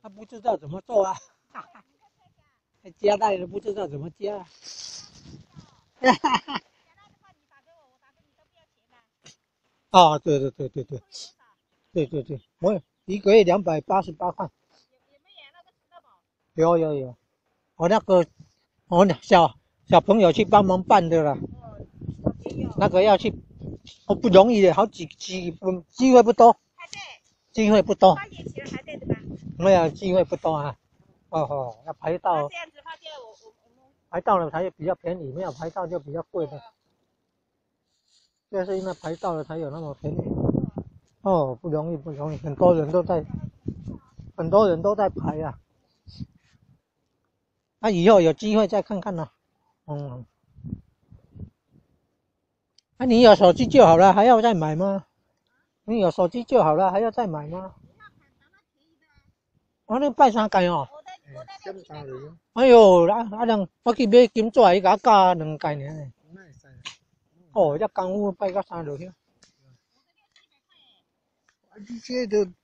他不知道怎么做啊，夹带都不知道怎么夹、啊。哦，对，我1个月288块。有，我那个我小朋友去帮忙办的啦，那个要去，不容易的，好几机会不多，机会不多，没有机会不多啊。要排到，排到了才比较便宜，没有排到就比较贵的。就是因为排到了才有那么便宜。不容易，很多人都在排啊。那以后有机会再看看啦。那你有手机就好了，还要再买吗？你有手机就好了，还要再买吗？我那拜三届哦。哎呦，我去买金纸，伊甲我加2届呢。这功夫拜到3落去。 你这都